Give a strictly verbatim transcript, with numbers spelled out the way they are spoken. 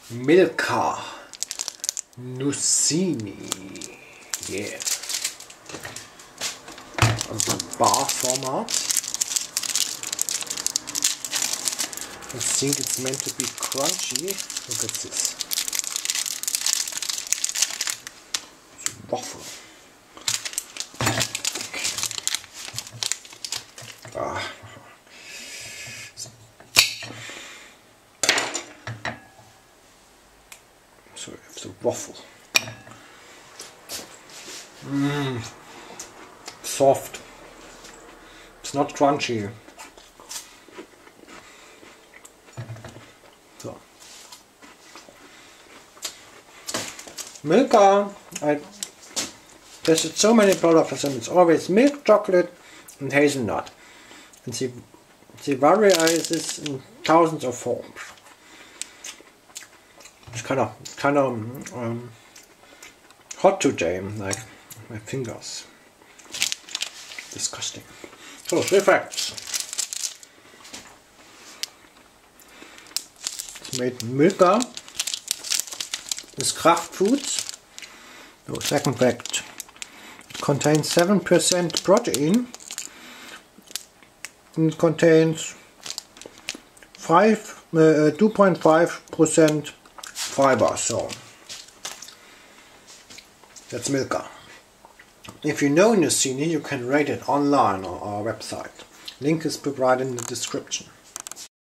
Milka Nussini. Yeah. Also bar format. I think it's meant to be crunchy. Look at this. It's a waffle. Okay. Ah. So it's a waffle. Mmm. Soft. It's not crunchy. So. Milka, I tested so many products of them. It's always milk chocolate and hazelnut. And they, they vary this in thousands of forms. It's kind of kind of um, hot today, like my fingers. Disgusting. So three facts. It's made Milka with Kraft Foods. So second fact. It contains seven percent protein. And it contains five uh, two point five percent fiber, so that's Milka. If you know Nussini, you can rate it online on our website. Link is provided in the description.